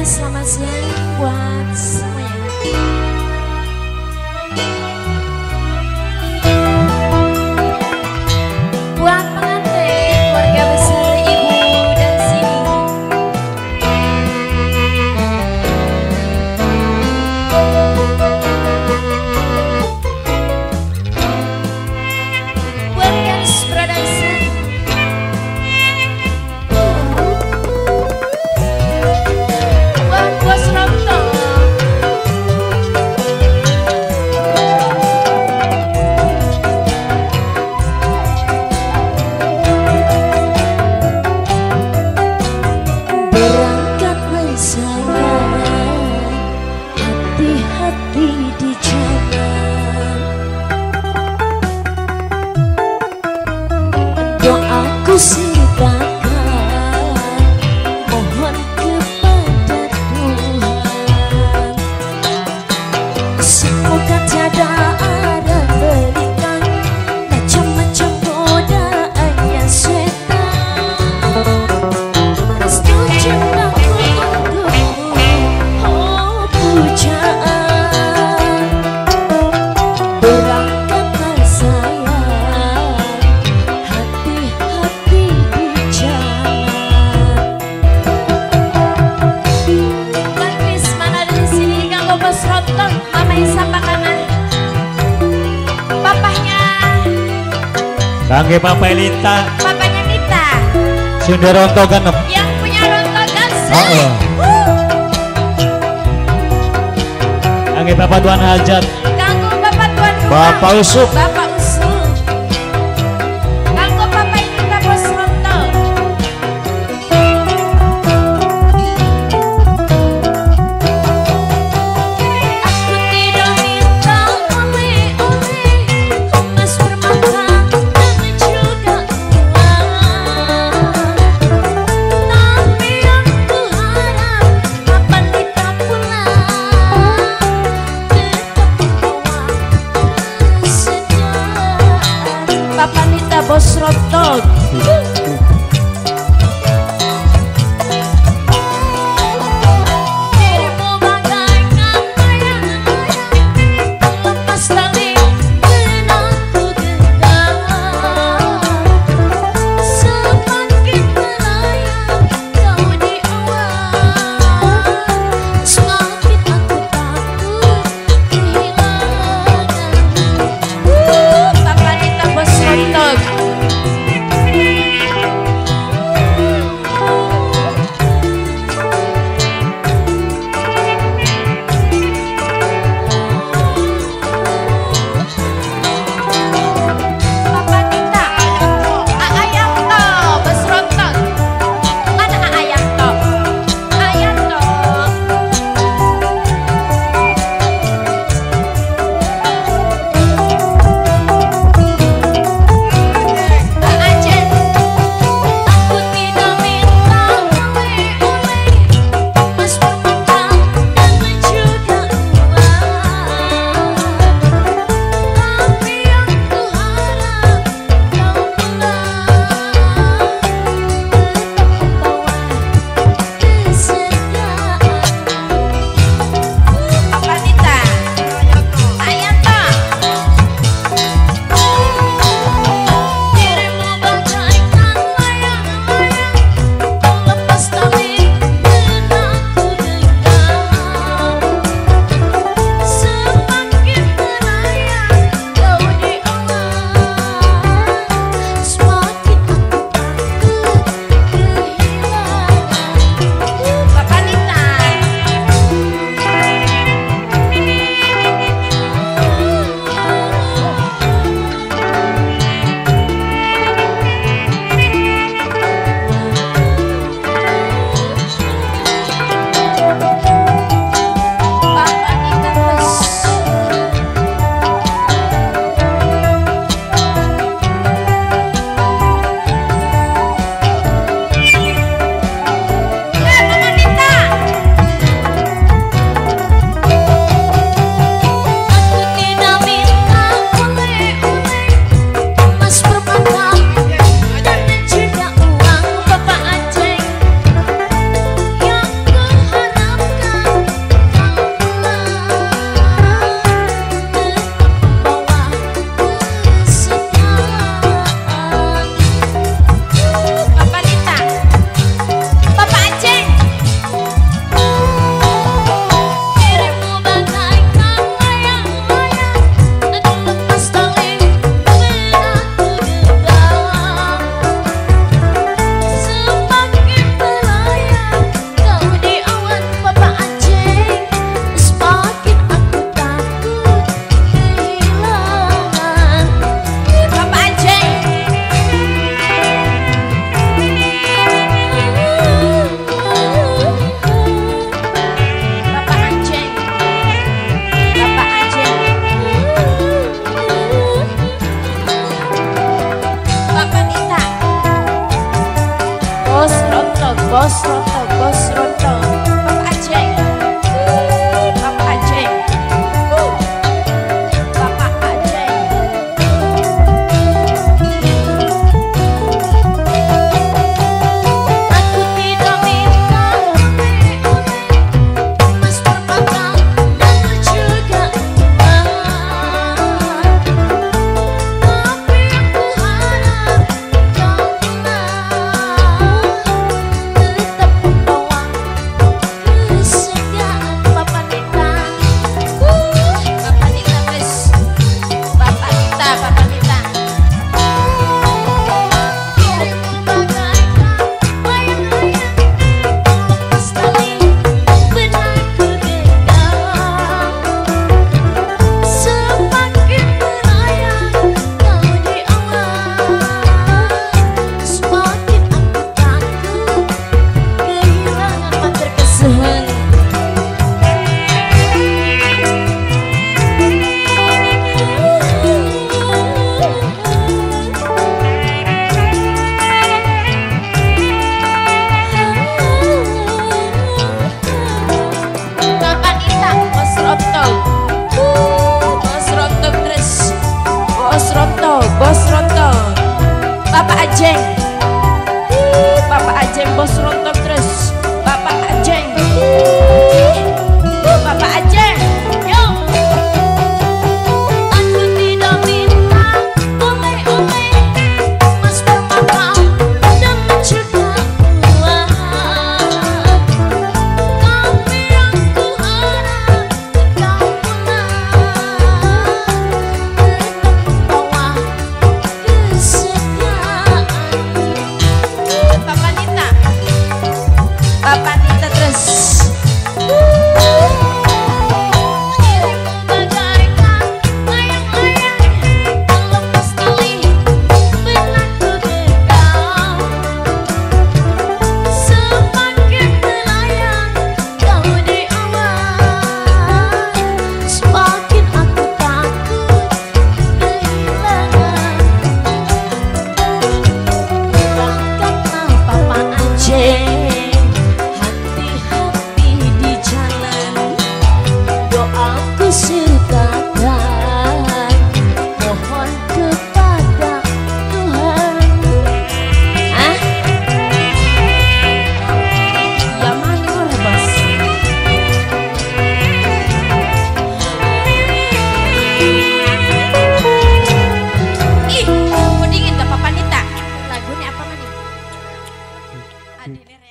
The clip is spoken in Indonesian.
selamat siang buat semuanya. Buat pengantin, keluarga besar ibu dan sini. Buat garis production. Buat bos Ronto. Berangkatlah sayang, hati-hati di jalan. Doaku sertakan, mohon kepada Tuhan, semoga tiada ada berikan macam-macam godaannya setan. Restu cintaku untukmu, oh pujaan. Berangkatlah sayang, hati-hati di jalan. Buat Chris mana ada di sini, Kang Bos Ronto, Mama Isa Pakana, papahnya, Kangge Papa Elita, papanya Nita, Sunda Ronto genep. yang punya Ronto Gaza. Kangge Bapak Tuan Hajat, Kanggo Bapak Tuan Rumah, Bapak Usuk. Bapak Usuk, Kanggo Papa Nita Bos Ronto. Aku tidak minta oleh-oleh, emas permata dan juga uang, tapi aku harap kapan kita pulang tetap membawa kesedihan. Bos rontok terus Bapak Ajeng. Bapak Ajeng, yo. Aku tidak minta oleh-oleh, Mas bermakam dan mencegah uang. Tapi yang ku harap kau pulang, tetap membawa kesetiaan. Bapak Nita terus. Bagaikan layang-layang lepas tali bila ku genggam. Semakin melayang kau di awan, semakin aku takut kehilangan. Berangkatlah Bapak Ajeng, aku sertakan mohon kepada Tuhan. Ya manor bos. Ih, kamu dingin gak Papa Nita? Lagunya apa nih?